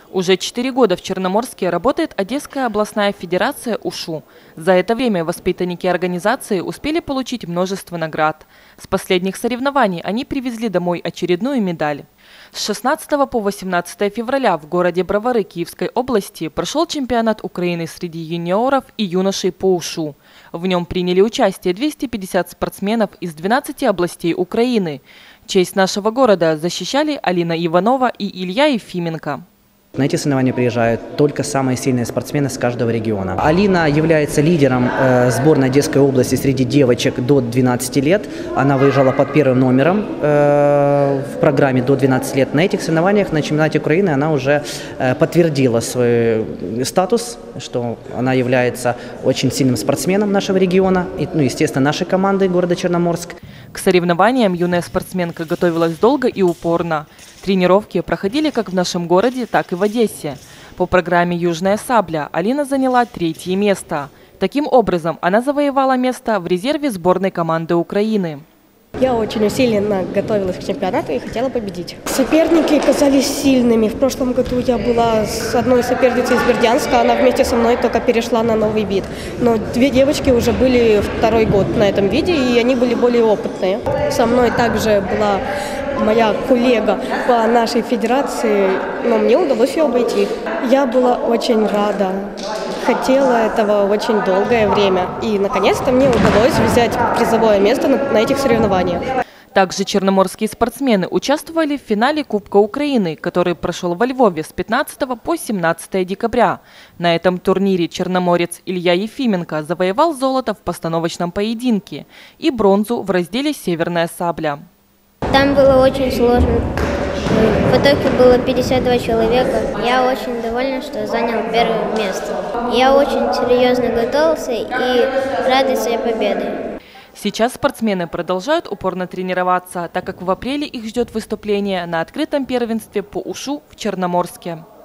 Уже 4 года в Черноморске работает Одесская областная федерация УШУ. За это время воспитанники организации успели получить множество наград. С последних соревнований они привезли домой очередную медаль. С 16 по 18 февраля в городе Бровары Киевской области прошел чемпионат Украины среди юниоров и юношей по УШУ. В нем приняли участие 250 спортсменов из 12 областей Украины. Честь нашего города защищали Алина Иванова и Илья Ефименко. На эти соревнования приезжают только самые сильные спортсмены с каждого региона. Алина является лидером сборной Одесской области среди девочек до 12 лет. Она выезжала под первым номером в программе до 12 лет. На этих соревнованиях на чемпионате Украины она уже подтвердила свой статус, что она является очень сильным спортсменом нашего региона и, естественно, нашей команды города Черноморск. К соревнованиям юная спортсменка готовилась долго и упорно. Тренировки проходили как в нашем городе, так и в Одессе. По программе «Южная сабля» Алина заняла 3-е место. Таким образом, она завоевала место в резерве сборной команды Украины. Я очень усиленно готовилась к чемпионату и хотела победить. Соперники оказались сильными. В прошлом году я была с одной соперницей из Бердянска, она вместе со мной только перешла на новый вид. Но 2 девочки уже были 2-й год на этом виде, и они были более опытные. Со мной также была моя коллега по нашей федерации, но мне удалось ее обойти. Я была очень рада. Хотела этого очень долгое время. И, наконец-то, мне удалось взять призовое место на этих соревнованиях. Также черноморские спортсмены участвовали в финале Кубка Украины, который прошел во Львове с 15 по 17 декабря. На этом турнире черноморец Илья Ефименко завоевал золото в постановочном поединке и бронзу в разделе «Северная сабля». Там было очень сложно. В итоге было 52 человека. Я очень довольна, что занял первое место. Я очень серьезно готовился и рада своей победе. Сейчас спортсмены продолжают упорно тренироваться, так как в апреле их ждет выступление на открытом первенстве по УШУ в Черноморске.